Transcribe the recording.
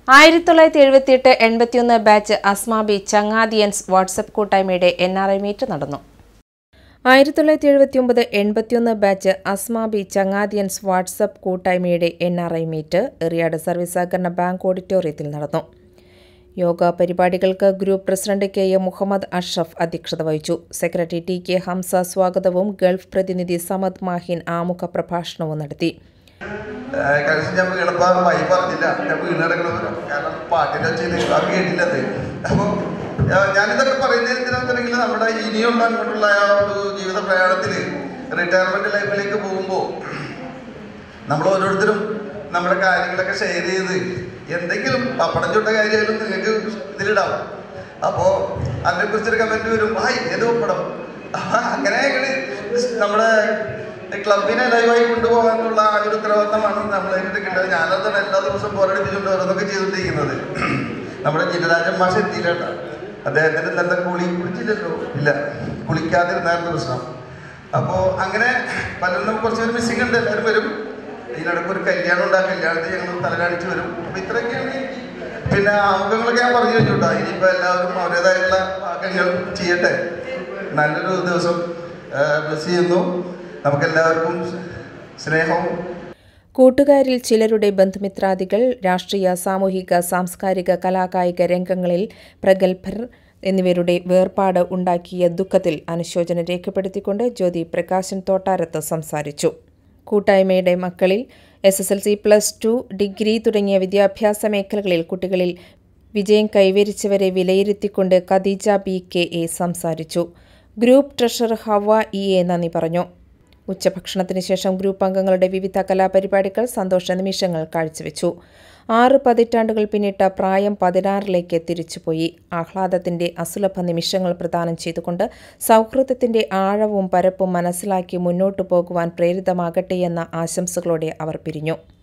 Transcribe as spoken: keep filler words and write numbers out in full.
ആയിരത്തി തൊള്ളായിരത്തി എഴുപത്തിയെട്ട് എൺപത്തിയൊന്ന് ബാച്ച് അസ്മാബി ചങ്ങാതിയൻസ് വാട്സപ്പ് കൂട്ടായ്മയുടെ എൻ ആർ ഐ മീറ്റ് നടന്നു. ആയിരത്തി തൊള്ളായിരത്തി എഴുപത്തിയൊമ്പത് എൺപത്തിയൊന്ന് ബാച്ച് അസ്മാബി ചങ്ങാതിയൻസ് വാട്സപ്പ് കൂട്ടായ്മയുടെ N R I meet Eriyad service സഹകരണ ബാങ്ക് ഓഡിറ്റോറിയത്തിൽ നടന്നു. യോഗ പരിപാടികൾക്ക് group president K A Muhammad Ashraf അധ്യക്ഷത വഹിച്ചു. സെക്രട്ടറി ടി കെ ഹംസ സ്വാഗതവും ഗൾഫ് പ്രതിനിധി സമദ് മാഹിൻ ആമുഖ പ്രഭാഷണവും നടത്തി. ഞാൻ എളുപ്പമായി പറഞ്ഞില്ല, ഞാൻ വീണടക്കണമെന്ന് കാരണം പാട്ടിൻ്റെ ചെയ്ത് അത് കേട്ടില്ലത്. അപ്പോൾ ഞാനിതൊക്കെ പറയുന്നത് എന്തിനാണെന്നുണ്ടെങ്കിൽ നമ്മുടെ ഇനിയുള്ള അങ്ങോട്ടുള്ള ആ ഒരു ജീവിത പ്രയാണത്തിൽ റിട്ടയർമെൻറ്റ് ലൈഫിലേക്ക് പോകുമ്പോൾ നമ്മൾ ഓരോരുത്തരും നമ്മുടെ കാര്യങ്ങളൊക്കെ ഷെയർ ചെയ്ത് എന്തെങ്കിലും പപ്പടം ചുട്ട കാര്യമായാലും നിങ്ങൾക്ക് ഇതിലിടാം. അപ്പോൾ അതിനെക്കുറിച്ചൊരു കമൻറ്റ് വരും, ഹായ് ഏത് പപ്പടം, അങ്ങനെ നമ്മുടെ ക്ലബിനെ ലൈവായി കൊണ്ടുപോകാനുള്ള ആ ഒരു ഉത്തരവാദിത്തമാണ് നമ്മൾ എടുക്കേണ്ടത്. ഞാനതാണ് എല്ലാ ദിവസവും പോരടിപ്പിച്ചുകൊണ്ട് ഓരോന്നൊക്കെ ചെയ്തുകൊണ്ടിരിക്കുന്നത്. നമ്മുടെ ജില്ലരാജൻ മാഷ എത്തിയില്ല, അദ്ദേഹത്തിൻ്റെ നല്ല കുളി കുളിച്ചില്ലല്ലോ, ഇല്ല കുളിക്കാതിരുന്നായിരുന്നു പ്രശ്നം. അപ്പോൾ അങ്ങനെ പലരും നമുക്ക് കുറച്ച് പേര് മിസ്സിംഗ് ഉണ്ട്, എല്ലാവരും വരും. ഇതിനിടയ്ക്ക് ഒരു കല്യാണം ഉണ്ടാകും, കല്യാണത്തിൽ ഞങ്ങൾ തലകാണിച്ച് വരും. അപ്പോൾ ഇത്രയൊക്കെയാണ്. പിന്നെ ആമുഖങ്ങളൊക്കെ ഞാൻ പറഞ്ഞു വെച്ചുട്ടാ, ഇനിയിപ്പോൾ എല്ലാവരും അവരുടേതായിട്ടുള്ള കാര്യങ്ങൾ ചെയ്യട്ടെ. നല്ലൊരു ദിവസം ബ്ലസ് ചെയ്യുന്നു. നമുക്കെല്ലാവർക്കും സ്നേഹവും. കൂട്ടുകാരിൽ ചിലരുടെ ബന്ധുമിത്രാദികൾ, രാഷ്ട്രീയ, സാമൂഹിക, സാംസ്കാരിക, കലാകായിക രംഗങ്ങളിൽ പ്രഗത്ഭർ എന്നിവരുടെ വേർപാട് ഉണ്ടാക്കിയ ദുഃഖത്തിൽ അനുശോചനം രേഖപ്പെടുത്തിക്കൊണ്ട് ജ്യോതി പ്രകാശൻ തോട്ടാരത്ത് സംസാരിച്ചു. കൂട്ടായ്മയുടെ മക്കളിൽ S S L C, plus two, degree തുടങ്ങിയ വിദ്യാഭ്യാസ മേഖലകളിൽ കുട്ടികളിൽ വിജയം കൈവരിച്ചവരെ വിലയിരുത്തിക്കൊണ്ട് ഖദീജ ബി കെ എ സംസാരിച്ചു. Group treasurer Hawa E A നന്ദി പറഞ്ഞു. ഉച്ചഭക്ഷണത്തിന് ശേഷം ഗ്രൂപ്പ് അംഗങ്ങളുടെ വിവിധ കലാപരിപാടികൾ സന്തോഷ നിമിഷങ്ങൾ കാഴ്ചവെച്ചു. ആറ് പതിറ്റാണ്ടുകൾ പിന്നിട്ട പ്രായം പതിനാറിലേക്ക് തിരിച്ചുപോയി. ആഹ്ലാദത്തിന്റെ അസുലഭ നിമിഷങ്ങൾ പ്രദാനം ചെയ്തുകൊണ്ട് സൗഹൃദത്തിന്റെ ആഴവും പരപ്പും മനസ്സിലാക്കി മുന്നോട്ടു പോകുവാൻ പ്രേരിതമാകട്ടെയെന്ന ആശംസകളോടെ അവർ പിരിഞ്ഞു.